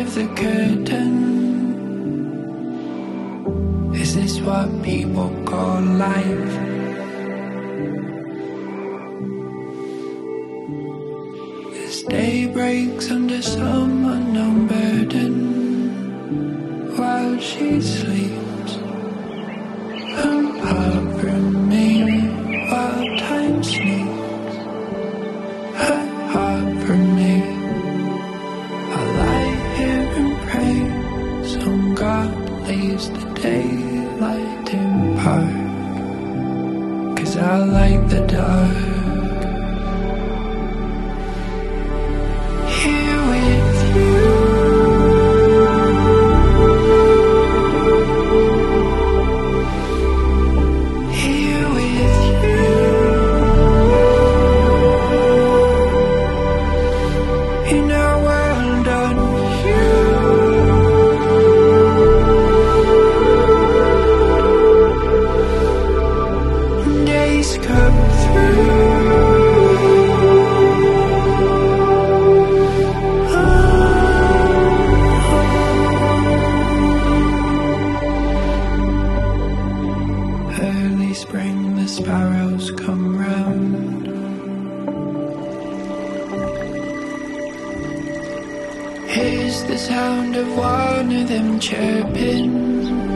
of the curtain. Is this what people call life? As day breaks under some unknown burden, while she sleeps, apart from me, while time sneaks, her heart from me. I lie here and pray, some God leaves the daylight in part, 'cause I like the dark. Here with you, here with you, in our world on you. Days come through. Early spring, the sparrows come round. Here's the sound of one of them chirping.